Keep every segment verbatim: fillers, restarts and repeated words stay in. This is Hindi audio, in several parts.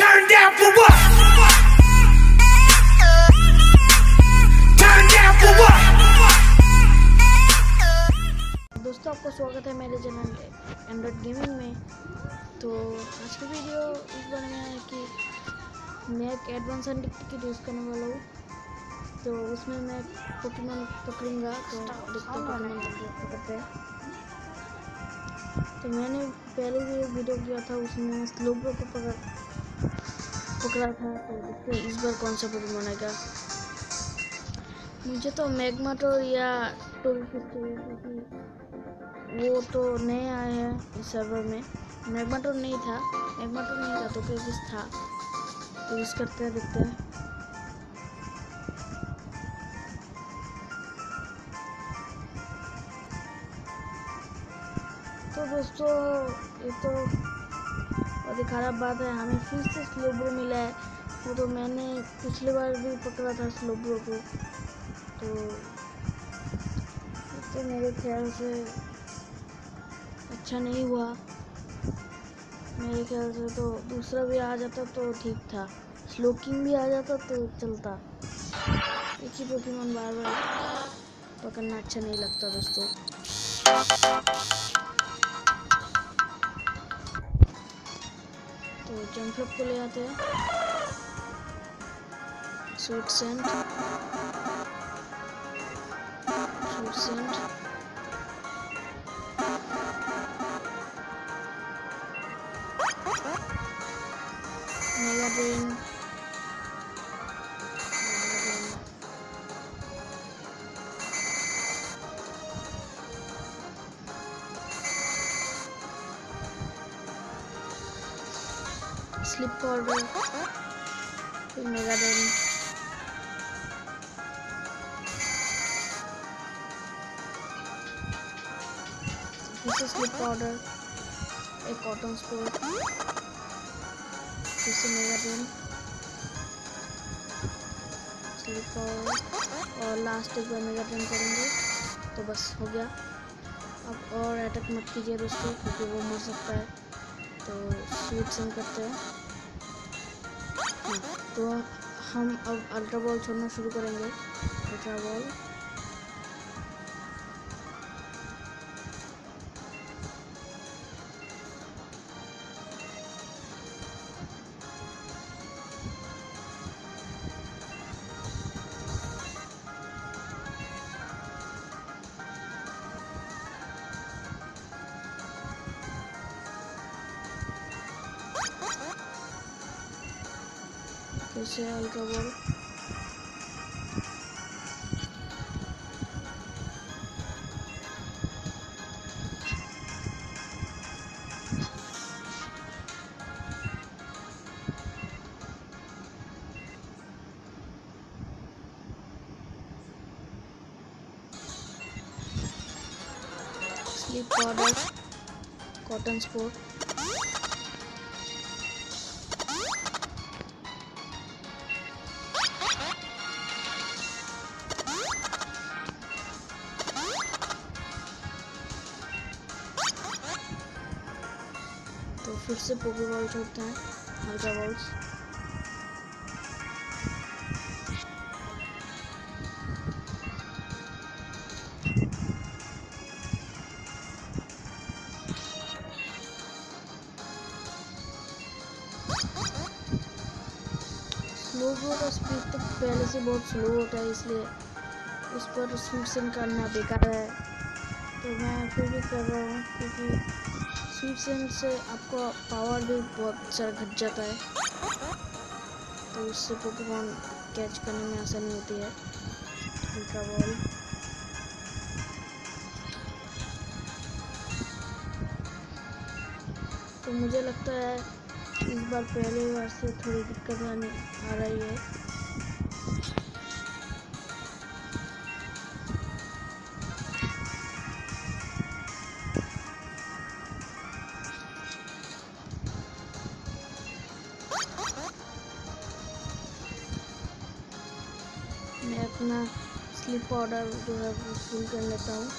Turn down for what? Turn down for what? दोस्तों, आपका स्वागत है मेरे चैनल एंड्रॉइड गेमिंग में। तो आज की वीडियो इस बारे में है कि मैं एक एडवांस हंटिंग टिकट यूज़ करने वाला हूँ। तो उसमें मैं पोकेमॉन पकड़ूंगा। तो देखते हैं पोकेमॉन पकड़ते हैं। तो मैंने पहले भी एक वीडियो किया था, उसमें स्लोब्रो को पकड़ पकड़ा था। तो देखते हैं इस बार कौन सा पोकेमॉन आएगा। मुझे तो मैग्माटोर या टोलफिश चाहिए, क्योंकि वो तो नए आए हैं इस सर्वर में। मैग्माटोर नहीं था मैग्माटोर नहीं था तो टोलफिश था। तो यूज़ करते हैं, देखते हैं। तो दोस्तों, ये तो बहुत ही खराब बात है, हमें फिर से स्लोब्रो मिला है। वो तो मैंने पिछले बार भी पकड़ा था स्लोब्रो को। तो तो मेरे ख्याल से अच्छा नहीं हुआ। मेरे ख्याल से तो दूसरा भी आ जाता तो ठीक था, स्लोकिंग भी आ जाता तो चलता। एक ही पोकेमॉन बार बार पकड़ना अच्छा नहीं लगता दोस्तों। तो जंपलप को ले आते हैं। Sweet scent sweet scent mega drain sleep powder, फिर मेगा ड्रेन, फिर से स्लिप पाउडर, एक कॉटन स्पोर्ट, फिर से मेगा ड्रेन, स्लिप पाउडर और लास्ट एक बार मेगा ड्रेन करेंगे तो बस हो गया। अब और अटैक मत कीजिए दोस्तों, क्योंकि वो मर सकता है। तो स्वीट सेंड करते हैं। तो हम अब अल्ट्रा बॉल छोड़ना शुरू करेंगे। अल्ट्रा बॉल, फिर से ultra ball, sleep powder, cotton spore, तो फिर से पोके बॉल छोड़ते हैं, अल्ट्रा बॉल्स। स्लोब्रो का स्पीड तो पहले से बहुत स्लो होता है, इसलिए उस पर स्वीट सेंड करना बेकार है। तो मैं फिर भी कर रहा हूँ, क्योंकि स्वीट सेंड से आपका पावर भी बहुत सारा घट जाता है। तो उससे पोकेमॉन कैच करने में आसानी होती है। अल्ट्रा बॉल, तो मुझे लगता है इस बार पहले बार से थोड़ी दिक्कत आने आ रही है। मैं अपना स्लीप पाउडर जो है वो फुल कर लेता हूँ।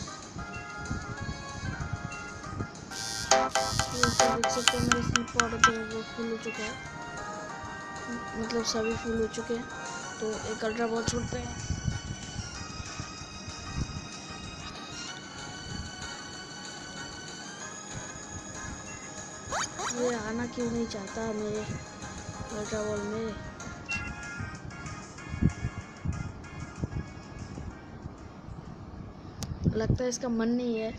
देख सकते हैं मेरा स्लीप पाउडर जो है वो फुल हो चुका है। मतलब सभी फुल हो चुके हैं, तो एक अल्ट्रा बॉल छोड़ते हैं। ये आना क्यों नहीं चाहता मेरे अल्ट्रा बॉल में। लगता है इसका मन नहीं है।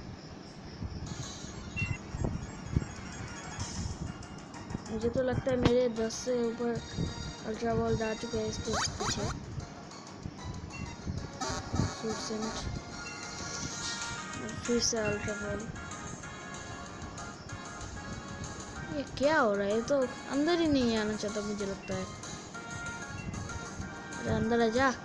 मुझे तो लगता है मेरे दस से ऊपर अल्ट्रा बॉल जा चुके हैं इसके पीछे। फिर से अल्ट्रा बॉल। ये क्या हो रहा है? ये तो अंदर ही नहीं आना चाहता मुझे लगता है। अरे अंदर आ जा।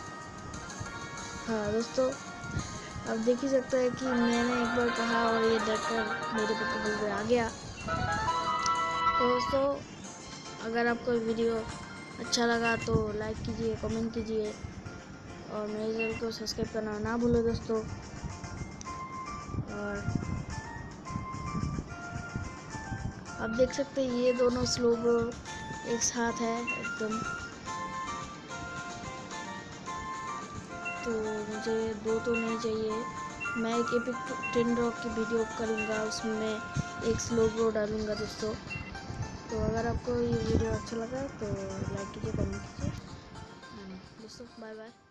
हाँ दोस्तों, अब देख ही सकते हैं कि मैंने एक बार कहा और ये डरकर मेरे पकड़ में आ गया। तो दोस्तों, अगर आपको वीडियो अच्छा लगा तो लाइक कीजिए, कमेंट कीजिए और मेरे चैनल को सब्सक्राइब करना ना भूलो दोस्तों। और आप देख सकते हैं ये दोनों स्लो ब्रो एक साथ है एकदम। तो मुझे दो तो नहीं चाहिए। मैं एक एपिक टेन रॉक की वीडियो करूँगा, उसमें मैं एक स्लो ब्रो डालूँगा दोस्तों। तो अगर आपको ये वीडियो अच्छा लगा तो लाइक कीजिए, कमेंट कीजिए दोस्तों। Bye bye.